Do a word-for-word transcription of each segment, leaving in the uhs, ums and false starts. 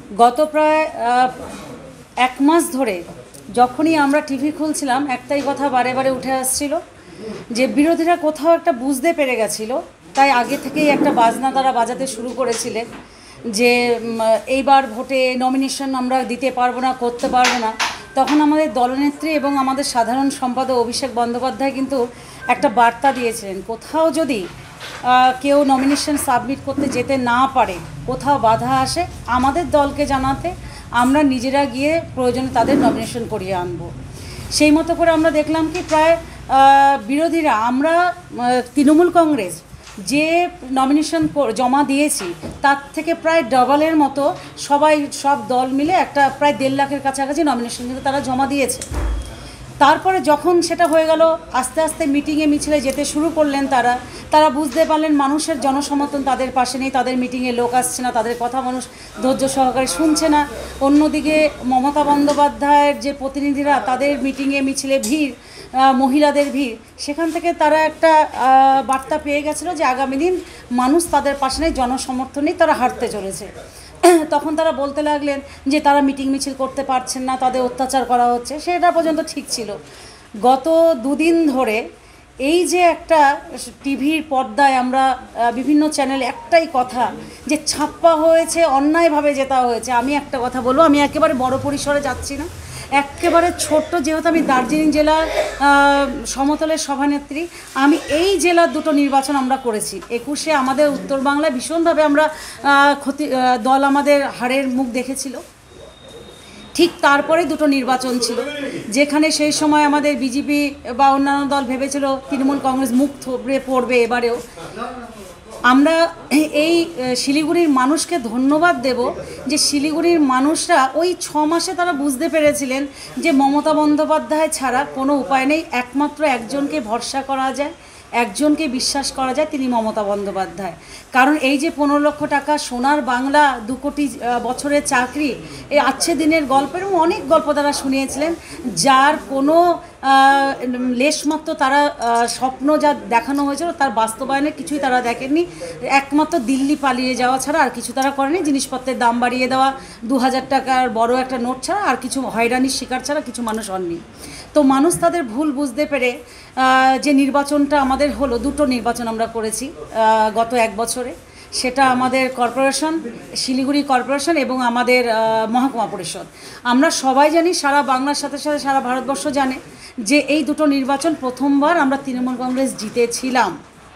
গত প্রায় এক মাস ধরে যখনই আমরা টিভি খুলছিলাম একটাই কথা বারে বারে উঠে আসছিল যে বিরোধীরা কোথাও একটা বুঝতে পেরে গেছিল, তাই আগে থেকেই একটা বাজনা তারা বাজাতে শুরু করেছিলেন যে এইবার ভোটে নমিনেশন আমরা দিতে পারবো না, করতে পারবো না। তখন আমাদের দলনেত্রী এবং আমাদের সাধারণ সম্পাদক অভিষেক বন্দ্যোপাধ্যায় কিন্তু একটা বার্তা দিয়েছিলেন, কোথাও যদি কেউ নমিনেশন সাবমিট করতে যেতে না পারে, কোথাও বাধা আসে, আমাদের দলকে জানাতে আমরা নিজেরা গিয়ে প্রয়োজনে তাদের নমিনেশন করিয়ে আনবো। সেই মতো করে আমরা দেখলাম কি প্রায় বিরোধীরা, আমরা তৃণমূল কংগ্রেস যে নমিনেশন জমা দিয়েছি তার থেকে প্রায় ডবলের মতো সবাই সব দল মিলে একটা প্রায় দেড় লাখের কাছাকাছি নমিনেশন কিন্তু তারা জমা দিয়েছে। তারপরে যখন সেটা হয়ে গেল, আস্তে আস্তে মিটিংয়ে মিছিলে যেতে শুরু করলেন তারা তারা বুঝতে পারলেন মানুষের জনসমর্থন তাদের পাশে নেই, তাদের মিটিংয়ে লোক আসছে না, তাদের কথা মানুষ ধৈর্য সহকারে শুনছে না। অন্যদিকে মমতা বন্দ্যোপাধ্যায়ের যে প্রতিনিধিরা, তাদের মিটিংয়ে মিছিলে ভিড়, মহিলাদের ভিড়, সেখান থেকে তারা একটা বার্তা পেয়ে গেছিলো যে আগামী দিন মানুষ তাদের পাশে নেই, জনসমর্থন নেই, তারা হারতে চলেছে। তখন তারা বলতে লাগলেন যে তারা মিটিং মিছিল করতে পারছেন না, তাদের অত্যাচার করা হচ্ছে। সেটা পর্যন্ত ঠিক ছিল। গত দুদিন ধরে এই যে একটা টিভির পর্দায় আমরা বিভিন্ন চ্যানেলে একটাই কথা যে ছাপ্পা হয়েছে, অন্যায়ভাবে জেতা হয়েছে। আমি একটা কথা বলবো, আমি একেবারে বড় পরিসরে যাচ্ছি না, একেবারে ছোট্ট, যেহেতু আমি দার্জিলিং জেলার সমতলের সভানেত্রী, আমি এই জেলার দুটো নির্বাচন আমরা করেছি। একুশে আমাদের উত্তর বাংলায় ভীষণভাবে আমরা ক্ষতি, দল আমাদের হারের মুখ দেখেছিল। ঠিক তারপরে দুটো নির্বাচন ছিল যেখানে সেই সময় আমাদের বিজেপি বা অন্যান্য দল ভেবেছিল তৃণমূল কংগ্রেস মুখ থুবড়ে পড়বে। এবারেও আমরা এই শিলিগুড়ির মানুষকে ধন্যবাদ দেব যে শিলিগুড়ির মানুষরা ওই ছ মাসে তারা বুঝতে পেরেছিলেন যে মমতা বন্দ্যোপাধ্যায় ছাড়া কোনো উপায় নেই, একমাত্র একজনকে ভরসা করা যায়, একজনকে বিশ্বাস করা যায়, তিনি মমতা বন্দ্যোপাধ্যায়। কারণ এই যে পনেরো লক্ষ টাকা সোনার বাংলা, দু কোটি বছরের চাকরি, এই আচ্ছে দিনের গল্প এবং অনেক গল্প তারা শুনিয়েছিলেন, যার কোনো লেশমাত্র তারা স্বপ্ন যা দেখানো হয়েছিল তার বাস্তবায়নের কিছুই তারা দেখেননি। একমাত্র দিল্লি পালিয়ে যাওয়া ছাড়া আর কিছু তারা করেনি। জিনিসপত্রের দাম বাড়িয়ে দেওয়া, দু হাজার টাকার বড় একটা নোট ছাড়া আর কিছু হয়রানির শিকার ছাড়া কিছু মানুষ হননি। তো মানুষ তাদের ভুল বুঝতে পেরে যে নির্বাচনটা আমাদের হলো, দুটো নির্বাচন আমরা করেছি গত এক বছরে, সেটা আমাদের কর্পোরেশন, শিলিগুড়ি কর্পোরেশন এবং আমাদের মহকুমা পরিষদ। আমরা সবাই জানি, সারা বাংলার সাথে সাথে সারা ভারতবর্ষ জানে যে এই দুটো নির্বাচন প্রথমবার আমরা তৃণমূল কংগ্রেস জিতেছিলাম।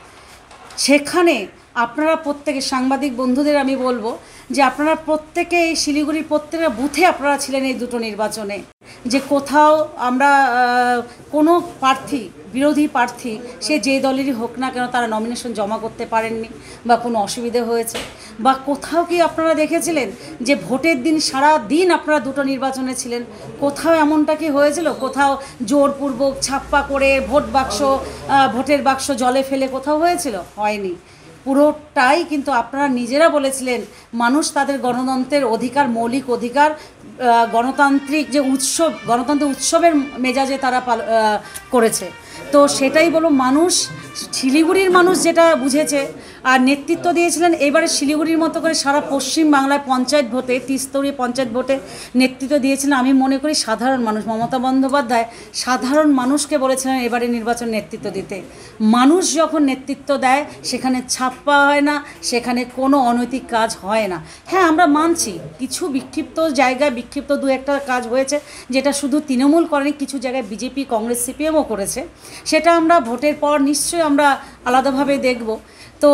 সেখানে আপনারা প্রত্যেকে, সাংবাদিক বন্ধুদের আমি বলবো যে আপনারা প্রত্যেকে এই শিলিগুড়ির প্রত্যেকটা বুথে আপনারা ছিলেন এই দুটো নির্বাচনে, যে কোথাও আমরা কোনো প্রার্থী, বিরোধী প্রার্থী সে যে দলেরই হোক না কেন, তারা নমিনেশন জমা করতে পারেননি বা কোনো অসুবিধে হয়েছে, বা কোথাও কি আপনারা দেখেছিলেন যে ভোটের দিন সারা দিন আপনারা দুটো নির্বাচনে ছিলেন, কোথাও এমনটা কি হয়েছিল? কোথাও জোরপূর্বক ছাপ্পা করে ভোট বাক্স, ভোটের বাক্স জলে ফেলে কোথাও হয়েছিল? হয়নি। পুরোটাই কিন্তু আপনারা নিজেরা বলেছিলেন মানুষ তাদের গণতন্ত্রের অধিকার, মৌলিক অধিকার, গণতান্ত্রিক যে উৎসব, গণতন্ত্রের উৎসবের মেজাজে তারা করেছে। তো সেটাই বলো, মানুষ, শিলিগুড়ির মানুষ যেটা বুঝেছে আর নেতৃত্ব দিয়েছিলেন। এবারে শিলিগুড়ির মতো করে সারা পশ্চিম বাংলায় পঞ্চায়েত ভোটে, ত্রিস্তরীয় পঞ্চায়েত ভোটে নেতৃত্ব দিয়েছিলেন আমি মনে করি সাধারণ মানুষ। মমতা বন্দ্যোপাধ্যায় সাধারণ মানুষকে বলেছিলেন এবারে নির্বাচন নেতৃত্ব দিতে। মানুষ যখন নেতৃত্ব দেয় সেখানে ছাপ্পা হয় না, সেখানে কোনো অনৈতিক কাজ হয় না। হ্যাঁ, আমরা মানছি কিছু বিক্ষিপ্ত জায়গায়, বিক্ষিপ্ত দু একটা কাজ হয়েছে যেটা শুধু তৃণমূল করেনি, কিছু জায়গায় বিজেপি, কংগ্রেস, সিপিএমও করেছে। সেটা আমরা ভোটের পর নিশ্চয়ই আমরা আলাদাভাবে দেখব। তো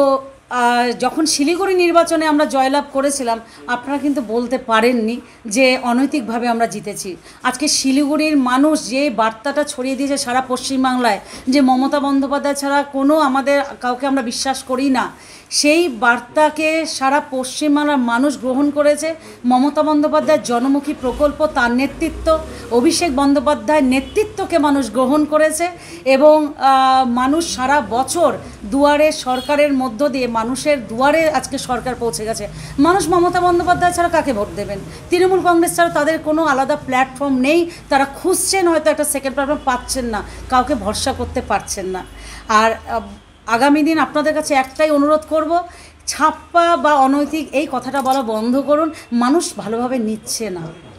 যখন শিলিগুড়ি নির্বাচনে আমরা জয়লাভ করেছিলাম, আপনারা কিন্তু বলতে পারেননি যে অনৈতিকভাবে আমরা জিতেছি। আজকে শিলিগুড়ির মানুষ যে বার্তাটা ছড়িয়ে দিয়েছে সারা পশ্চিমবাংলায় যে মমতা বন্দ্যোপাধ্যায় ছাড়া কোনো আমাদের কাউকে আমরা বিশ্বাস করি না, সেই বার্তাকে সারা পশ্চিমবাংলার মানুষ গ্রহণ করেছে। মমতা বন্দ্যোপাধ্যায়ের জনমুখী প্রকল্প, তার নেতৃত্ব, অভিষেক বন্দ্যোপাধ্যায়ের নেতৃত্বকে মানুষ গ্রহণ করেছে এবং মানুষ সারা বছর দুয়ারে সরকারের মধ্য দিয়ে মানুষের দুয়ারে আজকে সরকার পৌঁছে গেছে। মানুষ মমতা বন্দ্যোপাধ্যায় ছাড়া কাকে ভোট দেবেন? তৃণমূল কংগ্রেস ছাড়া তাদের কোনো আলাদা প্ল্যাটফর্ম নেই। তারা খুঁজছেন, হয়তো একটা সেকেন্ড প্ল্যাটফর্ম পাচ্ছেন না, কাউকে ভরসা করতে পারছেন না। আর আগামী দিন আপনাদের কাছে একটাই অনুরোধ করব, ছাপ্পা বা অনৈতিক এই কথাটা বলা বন্ধ করুন, মানুষ ভালোভাবে নিচ্ছে না।